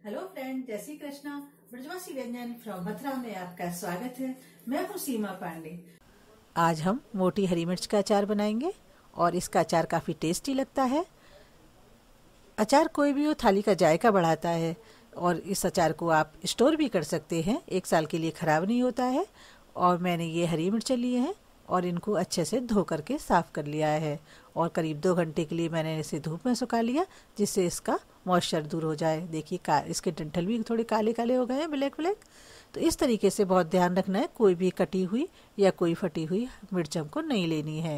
Hello friend, जय श्री कृष्णा। ब्रजवासी व्यंजन from Mathura में आपका स्वागत है। मैं हूँ सीमा पांडे। आज हम मोटी हरी मिर्च का अचार बनाएंगे और इसका अचार काफ़ी टेस्टी लगता है। अचार कोई भी हो, थाली का जायका बढ़ाता है और इस अचार को आप स्टोर भी कर सकते हैं, 1 साल के लिए ख़राब नहीं होता है। और मैंने ये हरी मिर्चें लिए हैं और इनको अच्छे से धो करके साफ़ कर लिया है और करीब 2 घंटे के लिए मैंने इसे धूप में सुखा लिया, जिससे इसका मॉइस्चर दूर हो जाए। देखिए इसके डंठल भी थोड़े काले काले हो गए हैं, ब्लैक ब्लैक। तो इस तरीके से बहुत ध्यान रखना है, कोई भी कटी हुई या कोई फटी हुई मिर्च हमको नहीं लेनी है।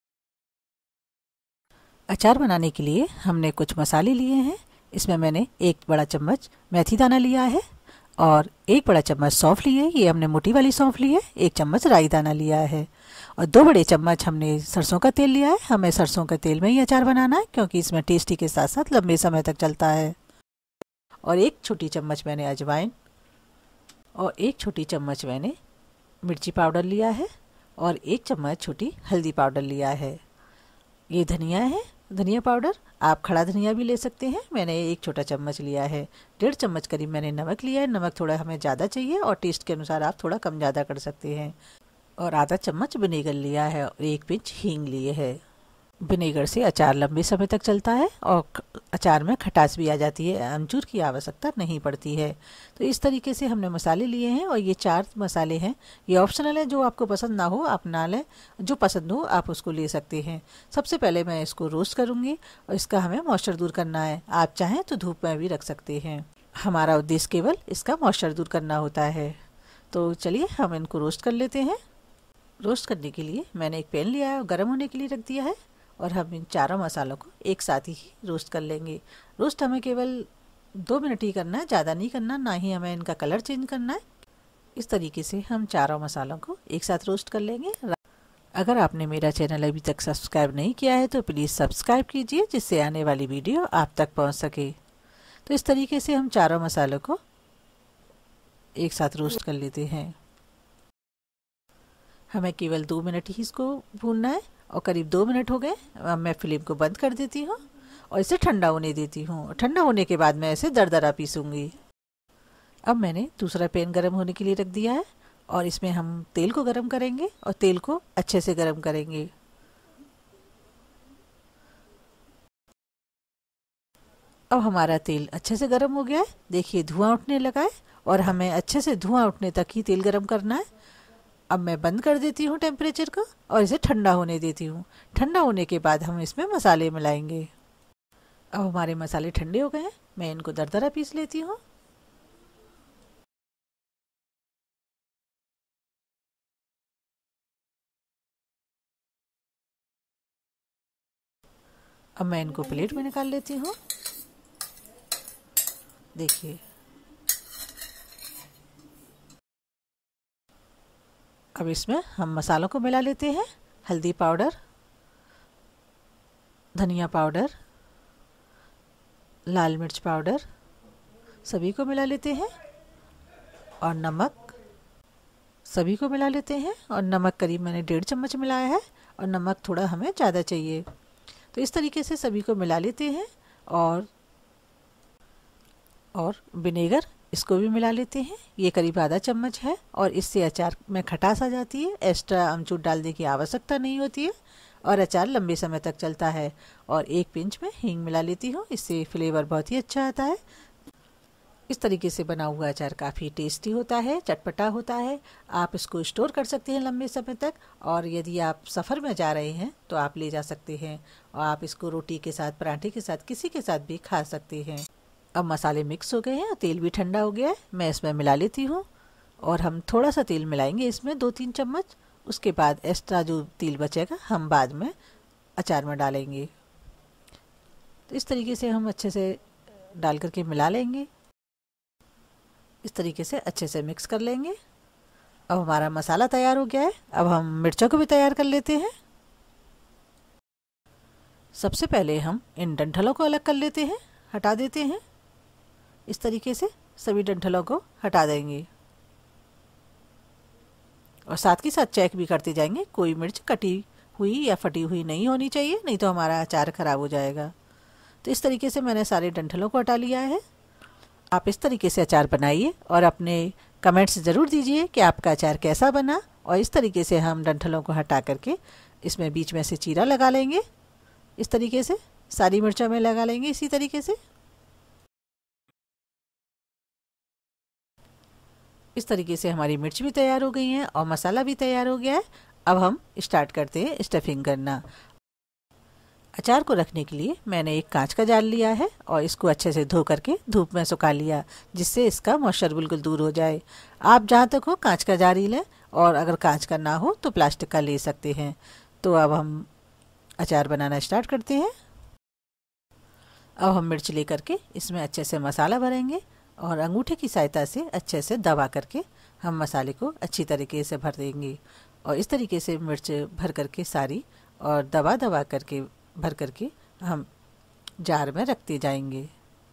अचार बनाने के लिए हमने कुछ मसाले लिए हैं। इसमें मैंने 1 बड़ा चम्मच मेथी दाना लिया है और 1 बड़ा चम्मच सौंफ लिए, ये हमने मोटी वाली सौंफ ली है। 1 चम्मच राई दाना लिया है और 2 बड़े चम्मच हमने सरसों का तेल लिया है। हमें सरसों के तेल में ही अचार बनाना है क्योंकि इसमें टेस्टी के साथ साथ लंबे समय तक चलता है। और 1 छोटी चम्मच मैंने अजवाइन और 1 छोटी चम्मच मैंने मिर्ची पाउडर लिया है और 1 चम्मच छोटी हल्दी पाउडर लिया है। ये धनिया है, धनिया पाउडर। आप खड़ा धनिया भी ले सकते हैं। मैंने 1 छोटा चम्मच लिया है। 1.5 चम्मच करीब मैंने नमक लिया है। नमक थोड़ा हमें ज़्यादा चाहिए और टेस्ट के अनुसार आप थोड़ा कम ज़्यादा कर सकते हैं। और आधा चम्मच विनेगर लिया है और 1 पिंच हींग लिए है। विनेगर से अचार लंबे समय तक चलता है और अचार में खटास भी आ जाती है, अमचूर की आवश्यकता नहीं पड़ती है। तो इस तरीके से हमने मसाले लिए हैं और ये 4 मसाले हैं। ये ऑप्शनल है, जो आपको पसंद ना हो आप ना लें, जो पसंद हो आप उसको ले सकते हैं। सबसे पहले मैं इसको रोस्ट करूँगी और इसका हमें मॉइस्चर दूर करना है। आप चाहें तो धूप में भी रख सकते हैं। हमारा उद्देश्य केवल इसका मॉइस्चर दूर करना होता है। तो चलिए हम इनको रोस्ट कर लेते हैं। रोस्ट करने के लिए मैंने एक पैन लिया है और गर्म होने के लिए रख दिया है और हम इन चारों मसालों को एक साथ ही रोस्ट कर लेंगे। रोस्ट हमें केवल 2 मिनट ही करना है, ज़्यादा नहीं करना, ना ही हमें इनका कलर चेंज करना है। इस तरीके से हम चारों मसालों को एक साथ रोस्ट कर लेंगे। अगर आपने मेरा चैनल अभी तक सब्सक्राइब नहीं किया है तो प्लीज़ सब्सक्राइब कीजिए, जिससे आने वाली वीडियो आप तक पहुँच सके। तो इस तरीके से हम चारों मसालों को एक साथ रोस्ट कर लेते हैं। हमें केवल 2 मिनट ही इसको भूनना है और करीब 2 मिनट हो गए। अब मैं फ्लेम को बंद कर देती हूँ और इसे ठंडा होने देती हूँ। ठंडा होने के बाद मैं इसे दरदरा पीसूँगी। अब मैंने दूसरा पैन गरम होने के लिए रख दिया है और इसमें हम तेल को गरम करेंगे और तेल को अच्छे से गरम करेंगे। अब हमारा तेल अच्छे से गरम हो गया है। देखिए धुआं उठने लगा है और हमें अच्छे से धुआं उठने तक ही तेल गरम करना है। अब मैं बंद कर देती हूँ टेम्परेचर को और इसे ठंडा होने देती हूँ। ठंडा होने के बाद हम इसमें मसाले मिलाएंगे। अब हमारे मसाले ठंडे हो गए हैं, मैं इनको दरदरा पीस लेती हूँ। अब मैं इनको प्लेट में निकाल लेती हूँ। देखिए अब इसमें हम मसालों को मिला लेते हैं। हल्दी पाउडर, धनिया पाउडर, लाल मिर्च पाउडर, सभी को मिला लेते हैं और नमक सभी को मिला लेते हैं। और नमक करीब मैंने 1.5 चम्मच मिलाया है और नमक थोड़ा हमें ज़्यादा चाहिए। तो इस तरीके से सभी को मिला लेते हैं और विनेगर इसको भी मिला लेते हैं। ये करीब आधा चम्मच है और इससे अचार में खटास आ जाती है। एक्स्ट्रा अमचूर डालने की आवश्यकता नहीं होती है और अचार लंबे समय तक चलता है। और 1 पिंच में हींग मिला लेती हूँ, इससे फ्लेवर बहुत ही अच्छा आता है। इस तरीके से बना हुआ अचार काफ़ी टेस्टी होता है, चटपटा होता है। आप इसको स्टोर कर सकते हैं लंबे समय तक और यदि आप सफ़र में जा रहे हैं तो आप ले जा सकते हैं और आप इसको रोटी के साथ, पराठे के साथ, किसी के साथ भी खा सकते हैं। अब मसाले मिक्स हो गए हैं, तेल भी ठंडा हो गया है। मैं इसमें मिला लेती हूँ और हम थोड़ा सा तेल मिलाएंगे इसमें, 2-3 चम्मच। उसके बाद एक्स्ट्रा जो तेल बचेगा हम बाद में अचार में डालेंगे। तो इस तरीके से हम अच्छे से डाल करके मिला लेंगे। इस तरीके से अच्छे से मिक्स कर लेंगे। अब हमारा मसाला तैयार हो गया है। अब हम मिर्चों को भी तैयार कर लेते हैं। सबसे पहले हम इन डंठलों को अलग कर लेते हैं, हटा देते हैं। इस तरीके से सभी डंठलों को हटा देंगे और साथ के साथ चेक भी करते जाएंगे, कोई मिर्च कटी हुई या फटी हुई नहीं होनी चाहिए, नहीं तो हमारा अचार ख़राब हो जाएगा। तो इस तरीके से मैंने सारे डंठलों को हटा लिया है। आप इस तरीके से अचार बनाइए और अपने कमेंट्स ज़रूर दीजिए कि आपका अचार कैसा बना। और इस तरीके से हम डंठलों को हटा करके इसमें बीच में से चीरा लगा लेंगे। इस तरीके से सारी मिर्चों में लगा लेंगे इसी तरीके से। इस तरीके से हमारी मिर्च भी तैयार हो गई है और मसाला भी तैयार हो गया है। अब हम स्टार्ट करते हैं स्टफिंग करना। अचार को रखने के लिए मैंने एक कांच का जार लिया है और इसको अच्छे से धो करके धूप में सुखा लिया, जिससे इसका मॉइस्चर बिल्कुल दूर हो जाए। आप जहाँ तक हो कांच का जार ही लें, और अगर कांच का ना हो तो प्लास्टिक का ले सकते हैं। तो अब हम अचार बनाना स्टार्ट करते हैं। अब हम मिर्च ले करके इसमें अच्छे से मसाला भरेंगे और अंगूठे की सहायता से अच्छे से दबा करके हम मसाले को अच्छी तरीके से भर देंगे। और इस तरीके से मिर्च भर करके सारी और दबा दबा करके भर करके हम जार में रखते जाएंगे।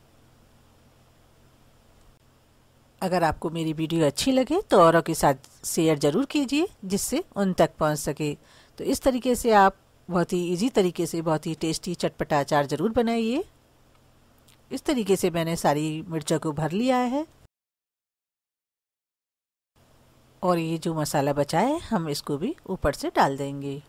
अगर आपको मेरी वीडियो अच्छी लगे तो औरों के साथ शेयर ज़रूर कीजिए, जिससे उन तक पहुंच सके। तो इस तरीके से आप बहुत ही इजी तरीके से बहुत ही टेस्टी चटपटा अचार ज़रूर बनाइए। इस तरीके से मैंने सारी मिर्चों को भर लिया है और ये जो मसाला बचा है हम इसको भी ऊपर से डाल देंगे।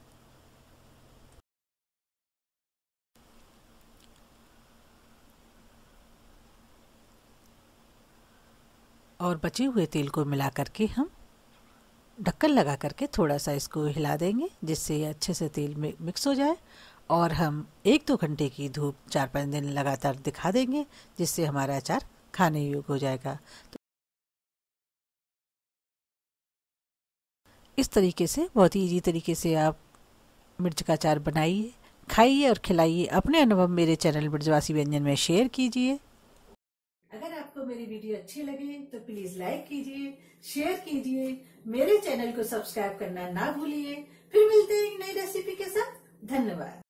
और बचे हुए तेल को मिला करके हम ढक्कन लगा करके थोड़ा सा इसको हिला देंगे, जिससे ये अच्छे से तेल में मिक्स हो जाए। और हम 1-2 घंटे की धूप 4-5 दिन लगातार दिखा देंगे, जिससे हमारा अचार खाने योग्य हो जाएगा। तो इस तरीके से बहुत ही इजी तरीके से आप मिर्च का अचार बनाइए, खाइए और खिलाइए। अपने अनुभव मेरे चैनल ब्रजवासी व्यंजन में शेयर कीजिए। अगर आपको मेरी वीडियो अच्छी लगे तो प्लीज लाइक कीजिए, शेयर कीजिए, मेरे चैनल को सब्सक्राइब करना ना भूलिए। फिर मिलते हैं एक नई रेसिपी के साथ। धन्यवाद।